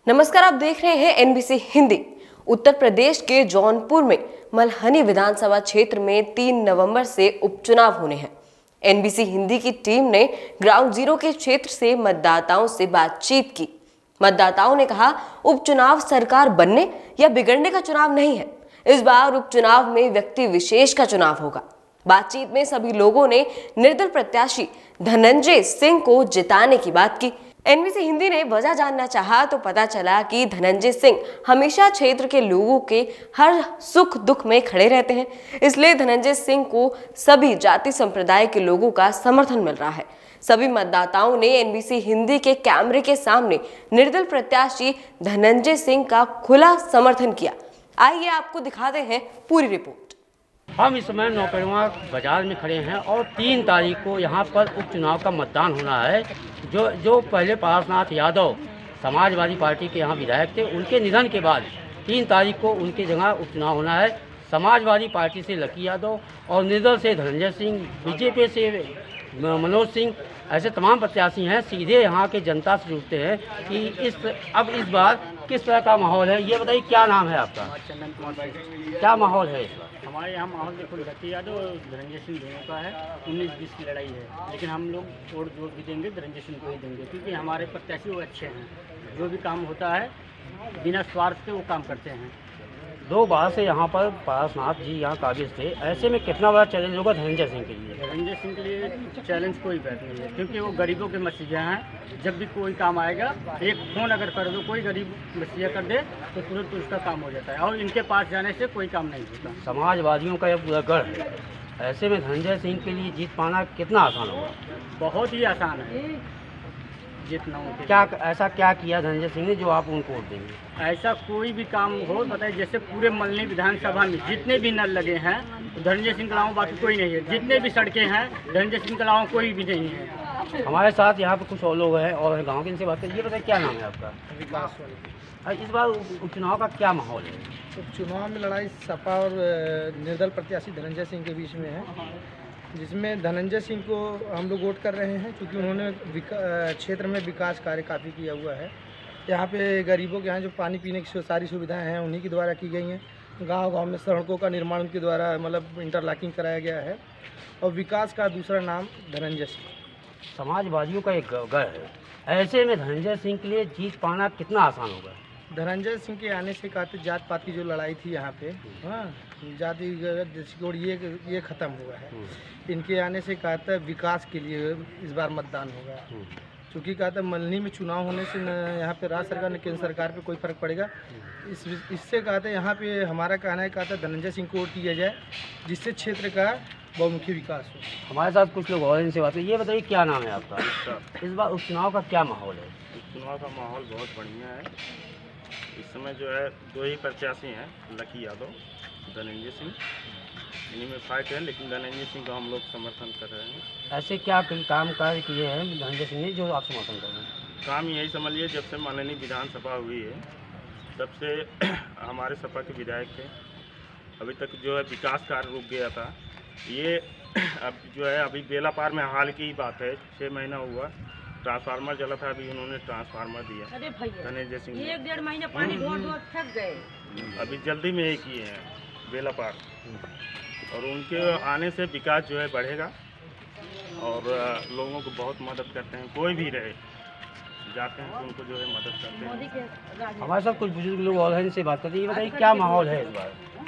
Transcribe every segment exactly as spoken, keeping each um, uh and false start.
नमस्कार, आप देख रहे हैं एनबीसी हिंदी। उत्तर प्रदेश के जौनपुर में मल्हनी विधानसभा क्षेत्र में तीन नवंबर से उपचुनाव होने हैं। एनबीसी हिंदी की टीम ने ग्राउंड जीरो के क्षेत्र से मतदाताओं से बातचीत की। मतदाताओं ने कहा, उपचुनाव सरकार बनने या बिगड़ने का चुनाव नहीं है। इस बार उपचुनाव में व्यक्ति विशेष का चुनाव होगा। बातचीत में सभी लोगों ने निर्दल प्रत्याशी धनंजय सिंह को जिताने की बात की। एनबीसी हिंदी ने वजह जानना चाहा तो पता चला कि धनंजय सिंह हमेशा क्षेत्र के लोगों के हर सुख दुख में खड़े रहते हैं, इसलिए धनंजय सिंह को सभी जाति संप्रदाय के लोगों का समर्थन मिल रहा है। सभी मतदाताओं ने एनबीसी हिंदी के कैमरे के सामने निर्दल प्रत्याशी धनंजय सिंह का खुला समर्थन किया। आइए आपको दिखाते हैं पूरी रिपोर्ट। हम इस समय नौकरवा बाजार में खड़े हैं और तीन तारीख को यहाँ पर उपचुनाव का मतदान होना है। जो जो पहले पारसनाथ यादव समाजवादी पार्टी के यहाँ विधायक थे, उनके निधन के बाद तीन तारीख को उनकी जगह उपचुनाव होना है। समाजवादी पार्टी से लकी यादव और निर्दल से धनंजय सिंह, बीजेपी से मनोज सिंह, ऐसे तमाम प्रत्याशी हैं। सीधे यहाँ के जनता से जुड़ते हैं कि इस अब इस बार किस तरह का माहौल है। ये बताइए, क्या नाम है आपका? चंदन कुमार भाई। क्या माहौल है इस बार? हमारे यहाँ माहौल देखो लकी यादव और धनंजय सिंह दोनों का है। उन्नीस बीस की लड़ाई है, लेकिन हम लोग वोट जोर भी देंगे, धनंजय सिंह को ही देंगे, क्योंकि हमारे प्रत्याशी वो अच्छे हैं। जो भी काम होता है बिना स्वार्थ के वो काम करते हैं। दो बार से यहाँ पर पारसनाथ जी यहाँ काबिज थे, ऐसे में कितना बड़ा चैलेंज होगा धनंजय सिंह के लिए? धनंजय सिंह के लिए चैलेंज कोई बात नहीं है, क्योंकि वो गरीबों के मसीहा हैं। जब भी कोई काम आएगा, एक फ़ोन अगर कर दो, कोई गरीब मसीहा कर दे तो तुरंत उसका काम हो जाता है, और इनके पास जाने से कोई काम नहीं होता। समाजवादियों का यह पूरा गढ़ है, ऐसे में धनंजय सिंह के लिए जीत पाना कितना आसान होगा? बहुत ही आसान है जितना उनके। क्या ऐसा क्या किया धनंजय सिंह ने जो आप उनको वोट देंगे? ऐसा कोई भी काम हो बताइए। जैसे पूरे मल्हनी विधानसभा में जितने भी नल लगे हैं, धनंजय सिंह के अलावा बाकी कोई नहीं है। जितने भी सड़कें हैं, धनंजय सिंह के अलावा कोई भी नहीं है। हमारे साथ यहाँ पे कुछ और लोग हैं और गांव के, इनसे बात करिए। बताइए, क्या नाम है आपका? विकास। इस बार उपचुनाव का क्या माहौल है? उपचुनाव में लड़ाई सपा और निर्दल प्रत्याशी धनंजय सिंह के बीच में है, जिसमें धनंजय सिंह को हम लोग वोट कर रहे हैं, क्योंकि उन्होंने क्षेत्र में विकास कार्य काफ़ी किया हुआ है। यहाँ पे गरीबों के यहाँ जो पानी पीने की सारी सुविधाएं हैं उन्हीं के द्वारा की गई हैं। गांव-गांव में सड़कों का निर्माण उनके द्वारा मतलब इंटरलॉकिंग कराया गया है, और विकास का दूसरा नाम धनंजय सिंह। समाजवादियों का एक गढ़ है, ऐसे में धनंजय सिंह के लिए जीत पाना कितना आसान होगा? धनंजय सिंह के आने से कहते जात पात की जो लड़ाई थी यहाँ पे, हाँ, जाति दृष्टिकोण ये ये ख़त्म हुआ है। इनके आने से कहता है विकास के लिए इस बार मतदान होगा, क्योंकि कहता है मल्हनी में चुनाव होने से न यहाँ पे राज्य सरकार न केंद्र सरकार पे कोई फर्क पड़ेगा। इस इससे कहते हैं यहाँ पे हमारा कहना है, कहता है धनंजय सिंह को वोट किया जाए, जिससे क्षेत्र का बहुमुखी विकास हो। हमारे साथ कुछ लोग और इनसे बात करें। ये बताइए, क्या नाम है आपका? इस बार उपचुनाव का क्या माहौल है? उपचुनाव का माहौल बहुत बढ़िया है। इस समय जो है दो ही प्रत्याशी हैं, लकी यादव, धनंजय सिंह। इन्हीं में फाइट है, लेकिन धनंजय सिंह का हम लोग समर्थन कर रहे हैं। ऐसे क्या काम कार्य किए हैं धनंजय सिंह ने जो आप समर्थन कर रहे हैं? काम यही समझिए, जब से मल्हनी विधानसभा हुई है तब से हमारे सपा के विधायक थे। अभी तक जो है विकास कार्य रुक गया था। ये अब जो है अभी बेला पार में हाल की ही बात है, छः महीना हुआ ट्रांसफार्मर जला था, अभी उन्होंने ट्रांसफार्मर दिया धनंजय सिंह ने। एक डेढ़ महीने पानी ढोर ढोर थक गए। अभी जल्दी में ही किए हैं बेला पार, और उनके आने से विकास जो है बढ़ेगा, और लोगों को बहुत मदद करते हैं। कोई भी रहे जाते हैं तो उनको जो है मदद करते हैं। हमारे साथ कुछ बुजुर्ग लोग और हैं, इनसे बात करते हैं। ये बताइए, क्या माहौल है इस बार?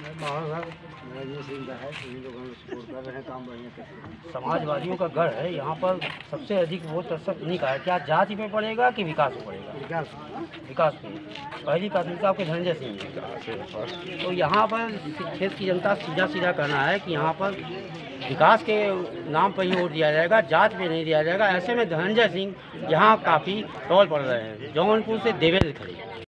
समाजवादियों का गढ़ है, यहाँ पर सबसे अधिक वोट प्रतिशत नहीं का है। क्या जाति पे पड़ेगा कि विकास पे पड़ेगा? विकास विकास पे पहली प्राथमिकता आपके धनंजय सिंह है। तो यहाँ पर क्षेत्र की जनता सीधा सीधा कहना है कि यहाँ पर विकास के नाम पर ही वोट दिया जाएगा, जात पे नहीं दिया जाएगा। ऐसे में धनंजय सिंह यहाँ काफ़ी टॉल पड़ रहे हैं। जौनपुर से देवेंद्र खड़े।